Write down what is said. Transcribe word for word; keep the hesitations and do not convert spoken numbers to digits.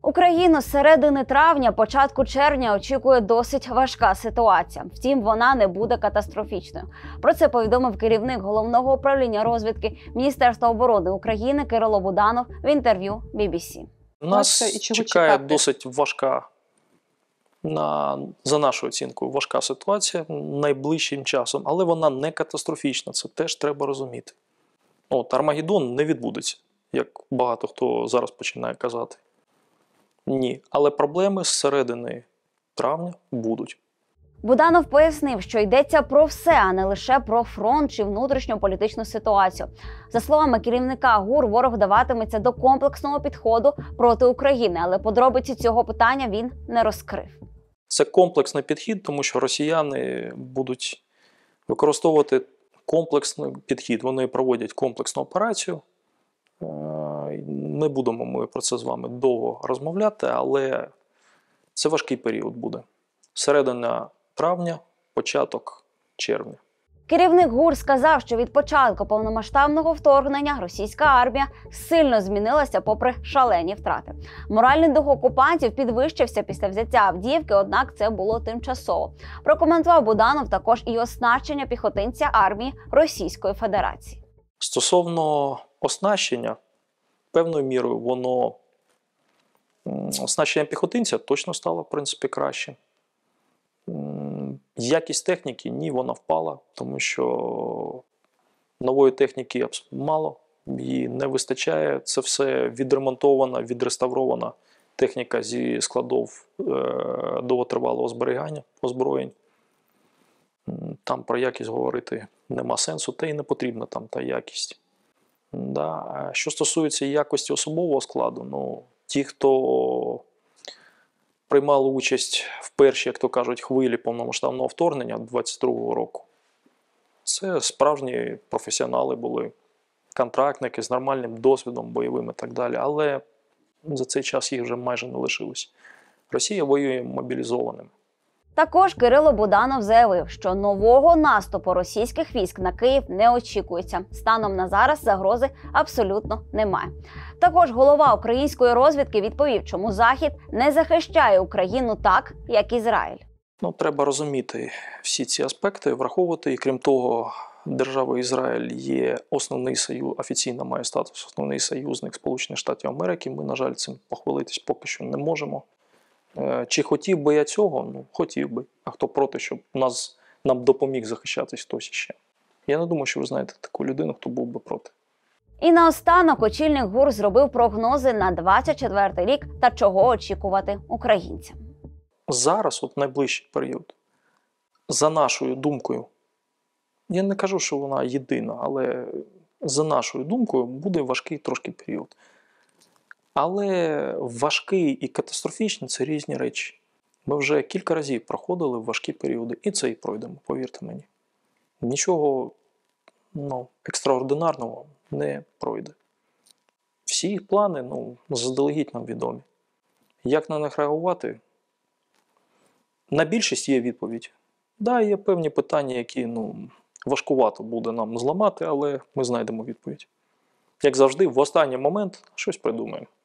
Україну з середини травня, початку червня очікує досить важка ситуація. Втім, вона не буде катастрофічною. Про це повідомив керівник Головного управління розвідки Міністерства оборони України Кирило Буданов в інтерв'ю бі бі сі. Нас чекає досить важка, на, за нашою оцінкою, важка ситуація найближчим часом, але вона не катастрофічна, це теж треба розуміти. От, Армагеддон не відбудеться, як багато хто зараз починає казати. Ні, але проблеми з середини травня будуть. Буданов пояснив, що йдеться про все, а не лише про фронт чи внутрішньополітичну ситуацію. За словами керівника ГУР, ворог вдаватиметься до комплексного підходу проти України, але подробиці цього питання він не розкрив. Це комплексний підхід, тому що росіяни будуть використовувати комплексний підхід. Вони проводять комплексну операцію. Не будемо ми про це з вами довго розмовляти, але це важкий період буде. Середина травня, початок червня. Керівник ГУР сказав, що від початку повномасштабного вторгнення російська армія сильно змінилася попри шалені втрати. Моральний дух окупантів підвищився після взяття Авдіївки, однак це було тимчасово. Прокоментував Буданов також і оснащення піхотинця армії Російської Федерації. Стосовно оснащення, певною мірою воно, оснащення піхотинця точно стало, в принципі, краще. Якість техніки, ні, вона впала, тому що нової техніки мало, її не вистачає. Це все відремонтована, відреставрована техніка зі складів е, довготривалого зберігання, озброєнь. Там про якість говорити нема сенсу, та й не потрібна там та якість. Да. Що стосується якості особового складу, ну, ті, хто приймали участь в першій, як то кажуть, хвилі повномасштабного вторгнення двадцять другого року, це справжні професіонали були, контрактники з нормальним досвідом бойовим і так далі, але за цей час їх вже майже не лишилось. Росія воює мобілізованими. Також Кирило Буданов заявив, що нового наступу російських військ на Київ не очікується. Станом на зараз загрози абсолютно немає. Також голова української розвідки відповів, чому Захід не захищає Україну так, як Ізраїль. Ну, треба розуміти всі ці аспекти, враховувати. І крім того, держава Ізраїль є основний союз, офіційно має статус основний союзник Сполучених Штатів Америки. Ми, на жаль, цим похвалитись поки що не можемо. Чи хотів би я цього? Ну, хотів би. А хто проти, щоб нас, нам допоміг захищатись хтось іще? Я не думаю, що ви знаєте таку людину, хто був би проти. І наостанок очільник ГУР зробив прогнози на двадцять четвертий рік та чого очікувати українцям. Зараз, от найближчий період, за нашою думкою, я не кажу, що вона єдина, але за нашою думкою буде важкий трошки період. Але важкий і катастрофічний – це різні речі. Ми вже кілька разів проходили важкі періоди, і це і пройдемо, повірте мені. Нічого ну, екстраординарного не пройде. Всі їх плани ну, заздалегідь нам відомі. Як на них реагувати? На більшість є відповідь. Так, да, є певні питання, які ну, важкувато буде нам зламати, але ми знайдемо відповідь. Як завжди, в останній момент щось придумаємо.